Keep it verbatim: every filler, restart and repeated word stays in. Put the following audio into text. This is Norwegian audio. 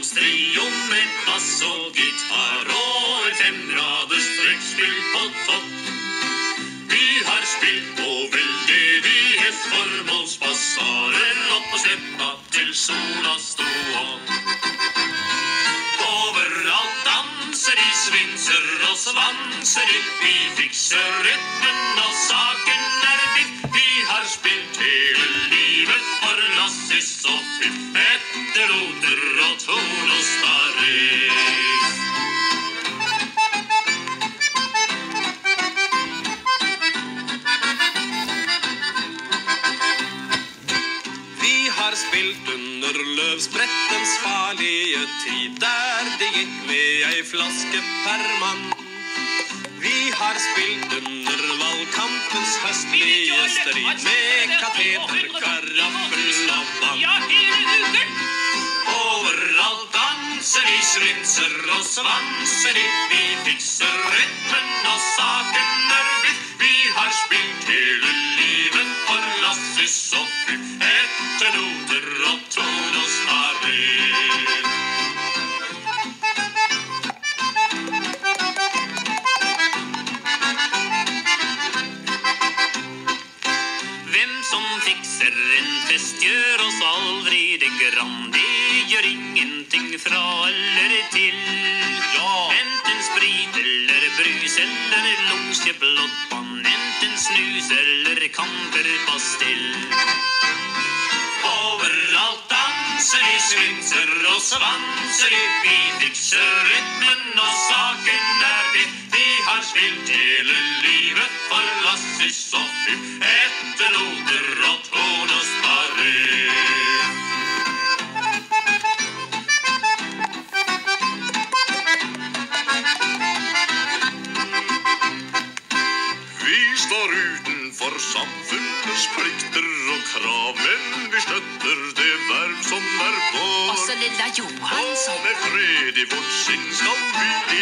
Ungdomstrio med bass og gitar og en femraders trekkspill på topp. Vi har spilt på veldedighetsformålsbassarer opp på sleppa til sola stå opp. Overalt danser de, svinser og svanser de. Vi fikser rytmen og saken er bitt. Vi har spilt hele livet for Lassis og Fyff, etter Luther og Thor og Starris. Vi har spilt under løvsprettens farlige tid, der det gikk med ei flaske per mann. Vi har spilt under valgkampens høstlige strid, med kateter, karaffel og vann. Ja, hele uken! Overalt danser de, svinser og svanser de. Vi fikser rytmen og saken er bitt. Vi har spilt hele livet for Lassis og Fyff, etter Luther og Thor og Starris. Som fikser en fest gjør oss aldri det grann. Det gjør ingenting fra eller til. Ja. Enten sprit eller brus eller losje blått vann. Enten snus eller kamperpastill. Overalt danser de, svinser og svanser de. Vi fikser rytmen og saken er bitt. Vi har spilt hele livet for Lassis og Fyff, etter Luther og Thor og Starris. Vi står utenfor samfunnets plikter og krav, men vi støtter det verv som er vår. Også lilla Johansson. Og med fred i vårt sinn skal vi